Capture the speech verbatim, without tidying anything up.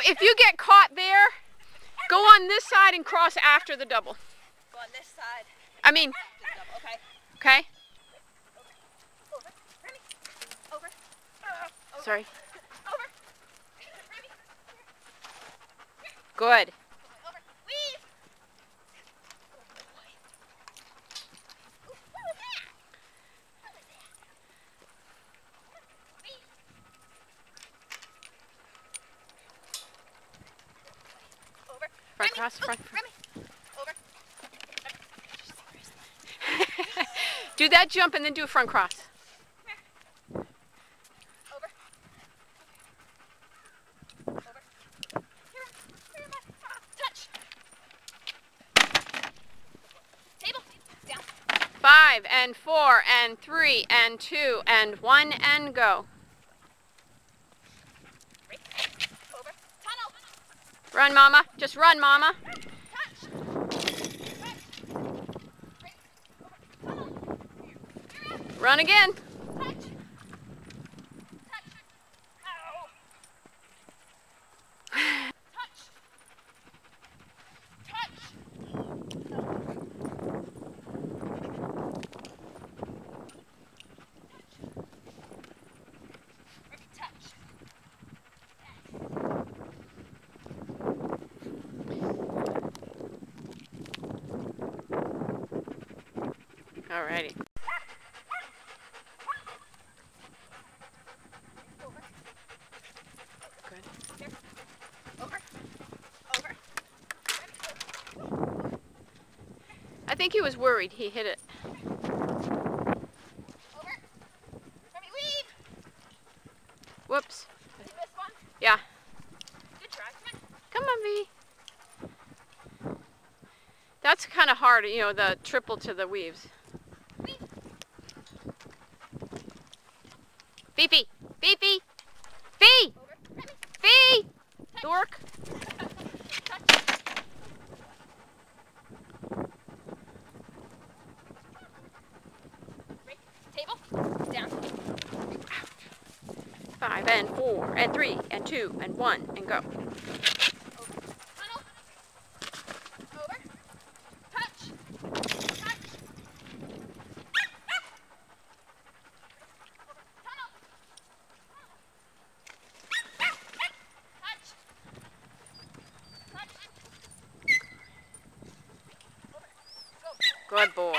if you get caught there, go on this side and cross after the double. Go on this side. I mean, Double. Okay. okay? Over. Remi. Over. Uh, over. Sorry. Over. Remi. Good. Over. Weave. Ooh, what was that? What was that? Weave. Over. Front Remi. cross, front. Ooh, Remi. Over. Do that jump and then do a front cross. Over. Over. Here, here am I. Touch. Table. Down. Five and four and three and two and one and go. Break. Over. Tunnel. Run, mama. Just run, mama. Touch. Break. Over. Tunnel. Here, here. Run again. Touch. Touch. Ow. Touch. Touch. Remi, touch. Alrighty. Over. Good. Here. Over. Over. I think he was worried. He hit it. Over. Remi, weave. Whoops. See this one? Yeah. Good try. Come Come on. on, V. That's kind of hard, you know, the triple to the weaves. Weave. Fifi! Fifi! Fee! Over. Remi. Fee! Dork! Touch. Break. Table. Down. Five and four and three and two and one and go. Over. Tunnel. Over. Touch. Touch. Over. Tunnel. Touch. Touch. Over. Go. Good boy.